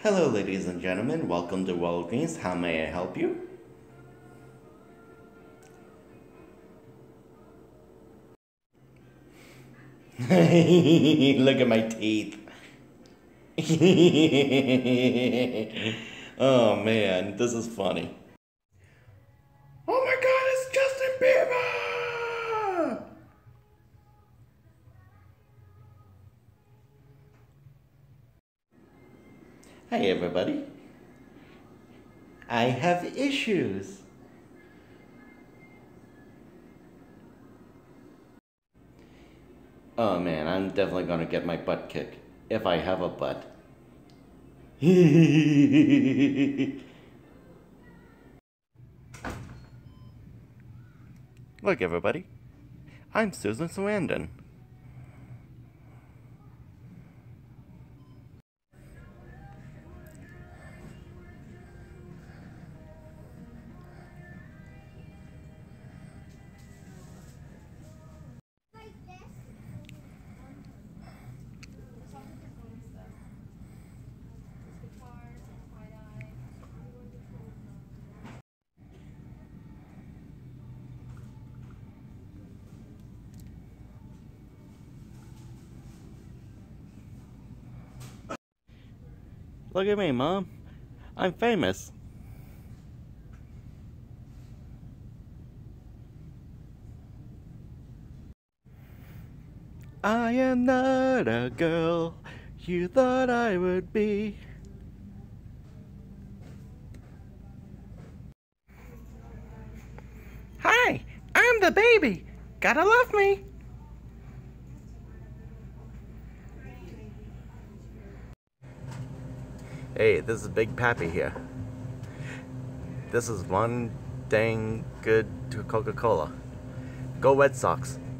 Hello, ladies and gentlemen. Welcome to Walgreens. How may I help you? Look at my teeth. Oh man, this is funny. Oh my god, it's Justin Bieber! Hi everybody. I have issues. Oh man, I'm definitely gonna get my butt kicked. If I have a butt. Look everybody, I'm Susan Sarandon. Look at me, Mom. I'm famous. I am not a girl you thought I would be. Hi, I'm the baby. Gotta love me. Hey, this is Big Pappy here. This is one dang good to Coca-Cola. Go Red Sox.